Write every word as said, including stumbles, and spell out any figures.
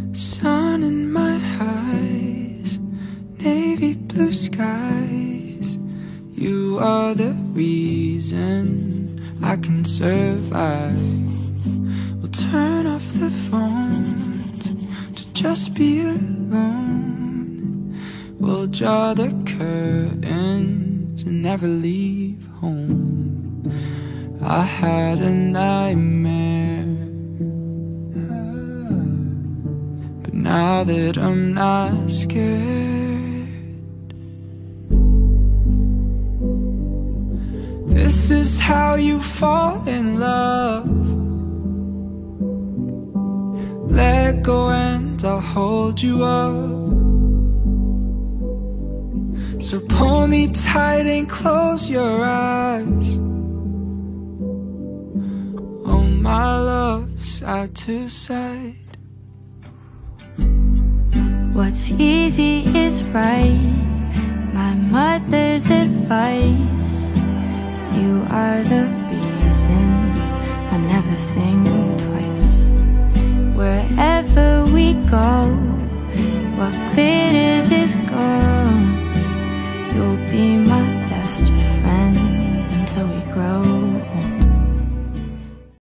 sun in my eyes, navy blue skies. You are the reason I can survive. We'll turn off the phones to just be alone. We'll draw the curtains and never leave home. I had a nightmare, but now that I'm not scared, this is how you fall in love. Let go and I'll hold you up. So pull me tight and close your eyes. Oh my love, side to side. What's easy is right, my mother's advice. You are the reason I never think twice. Wherever we go, what glitters is gold.